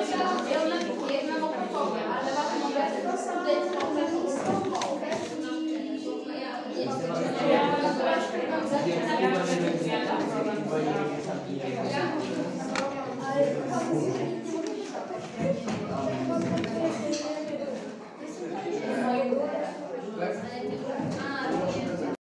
Ja mam okopowie, ale na tym momencie to są